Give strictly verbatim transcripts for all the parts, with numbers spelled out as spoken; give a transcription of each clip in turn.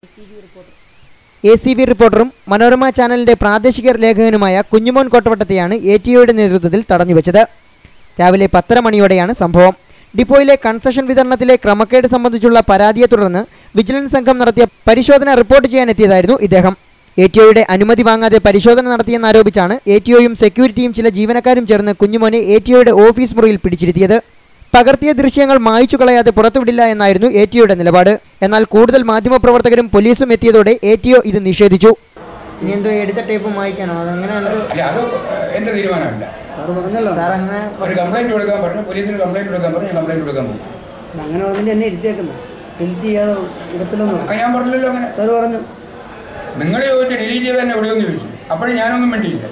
A C V റിപ്പോർട്ടറും മനോരമ ചാനലിന്റെ പ്രാദേശിക ലേഖകനുമായ കുഞ്ഞുമോൻ കോട്ടവട്ടത്തെയാണ് എ ടി ഒയുടെ നേതൃത്വത്തിൽ തടഞ്ഞുവെച്ചത്. രാവിലെ പത്തര മണിയോടെയാണ് സംഭവം. ഡിപ്പോയിലെ കൺസെഷൻ വിതരണത്തിലെ ക്രമക്കേട് സംബന്ധിച്ചുള്ള പരാതിയെ തുടർന്ന് വിജിലൻസ് സംഘം നടത്തിയ പരിശോധന റിപ്പോർട്ട് ചെയ്യാനെത്തിയതായിരുന്നു ഇദ്ദേഹം. എ ടി ഒയുടെ അനുമതി വാങ്ങാതെ പരിശോധന നടത്തിയെന്നാരോപിച്ചാണ് എ ടി ഒയും സെക്യൂരിറ്റിയും ചില ജീവനക്കാരും ചേർന്ന് കുഞ്ഞുമോനെ എ ടി ഒയുടെ ഓഫീസ് മുറിയിൽ പിടിച്ചിരുത്തിയത്. പകർത്തിയ ദൃശ്യങ്ങൾ മായ്ച്ചു കളയാതെ പുറത്തുവിടില്ല എന്നായിരുന്നു എ ടി ഒയുടെ നിലപാട്. എന്നാൽ കൂടുതൽ മാധ്യമപ്രവർത്തകരും പോലീസും എത്തിയതോടെ എ ടി ഒ ഇത് നിഷേധിച്ചു. ഇനി എന്തോ എടുത്ത ടേപ്പ് മായ്ക്കാനോ? അതങ്ങനെയാണ്. എന്റെ തീരുമാനമല്ല. ഒരു കംപ്ലൈന്റ് കൊടുക്കാൻ പറഞ്ഞു, പോലീസിന് കംപ്ലൈന്റ് കൊടുക്കാൻ പറഞ്ഞു, കംപ്ലൈന്റ് കൊടുക്കാൻ പോകും. അങ്ങനെ പറഞ്ഞിട്ട് എന്നെ ഇരുത്തിയേക്കുന്നത് ഡിലീറ്റ് ചെയ്യാതെ ഇടത്തിലൊന്നും ഞാൻ പറഞ്ഞില്ലല്ലോ. അങ്ങനെ സാർ പറഞ്ഞു. നിങ്ങൾ ചോദിച്ചു ഡിലീറ്റ് ചെയ്ത് തന്നെ എവിടെയൊന്ന് ചോദിച്ചു. അപ്പോഴും ഞാനൊന്നും വേണ്ടിയില്ല.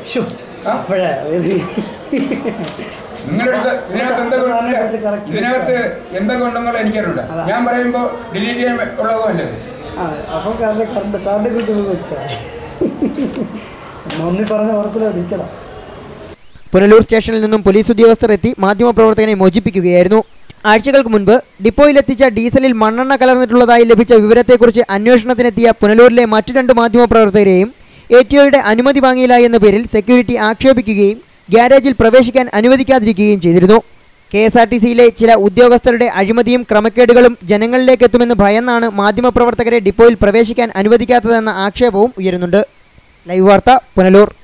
നിങ്ങളെടുത്ത് ഇതിനകത്ത് എന്തൊക്കെ ഇതിനകത്ത് എന്തൊക്കെ ഉണ്ടെന്നുള്ള എനിക്കറിയില്ല. ഞാൻ പറയുമ്പോൾ ഡിലീറ്റ് ചെയ്യാൻ ഉള്ളതോ അല്ലേ? അപ്പം കറണ്ട് സാറിനെ കുറിച്ച് നന്ദി പറഞ്ഞ ഓർത്തില്ല നിൽക്കണം. പുനലൂർ സ്റ്റേഷനിൽ നിന്നും പോലീസ് ഉദ്യോഗസ്ഥർ എത്തി മാധ്യമപ്രവർത്തകനെ മോചിപ്പിക്കുകയായിരുന്നു. ആഴ്ചകൾക്ക് മുൻപ് ഡിപ്പോയിലെത്തിച്ച ഡീസലിൽ മണ്ണെണ്ണ കലർന്നിട്ടുള്ളതായി ലഭിച്ച വിവരത്തെക്കുറിച്ച് അന്വേഷണത്തിനെത്തിയ പുനലൂരിലെ മറ്റു രണ്ട് മാധ്യമപ്രവർത്തകരെയും എ ടി ഒയുടെ അനുമതി വാങ്ങിയില്ല എന്ന പേരിൽ സെക്യൂരിറ്റി ആക്ഷേപിക്കുകയും ഗ്യാരേജിൽ പ്രവേശിക്കാൻ അനുവദിക്കാതിരിക്കുകയും ചെയ്തിരുന്നു. കെ എസ് ആർ ടി സിയിലെ ചില ഉദ്യോഗസ്ഥരുടെ അഴിമതിയും ക്രമക്കേടുകളും ജനങ്ങളിലേക്ക് എത്തുമെന്ന് ഭയന്നാണ് മാധ്യമപ്രവർത്തകരെ ഡിപ്പോയിൽ പ്രവേശിക്കാൻ അനുവദിക്കാത്തതെന്ന ആക്ഷേപവും ഉയരുന്നുണ്ട്. ലൈവ് വാർത്ത, പുനലൂർ.